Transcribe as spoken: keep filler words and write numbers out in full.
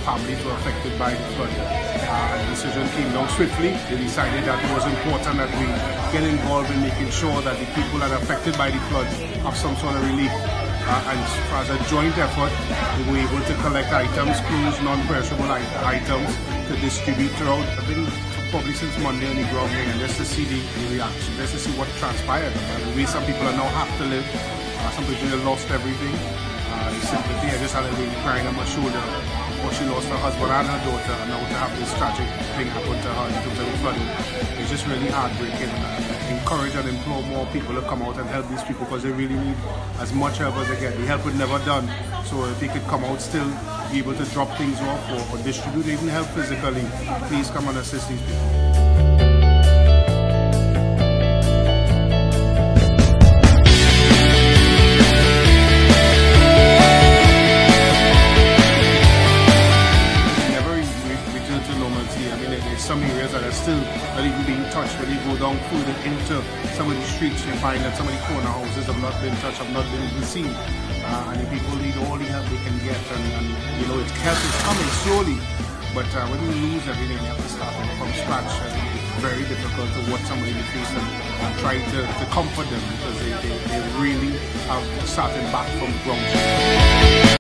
families were affected by the flood. Uh, and the decision came down swiftly. They decided that it was important that we get involved in making sure that the people that are affected by the flood have some sort of relief. Uh, and as a joint effort, we were able to collect items, clothes, non-perishable items to distribute throughout. I've been probably since Monday on the ground here, and just to see the, the reaction, just to see what transpired. Uh, the way some people are now have to live, uh, some people have lost everything. Uh, the sympathy, I just had a lady crying on my shoulder before she lost her husband and her daughter, and now to have this tragic thing happen to her in terms of the flooding. It's just really heartbreaking. Uh, encourage and implore more people to come out and help these people, because they really need as much help as they get. The help was never done, so if they could come out still, be able to drop things off or, or distribute, even help physically, please come and assist these people. Some areas that are still not even being touched. When you go down further into some of the streets, you find that some of the corner houses have not been touched, have not been even seen. Uh, and the people need all the help they can get. And, and you know, it's help is coming slowly. But uh, when you lose everything, you have to start from scratch. I think it's very difficult to watch somebody in the face and, and try to, to comfort them, because they, they, they really have started back from ground zero.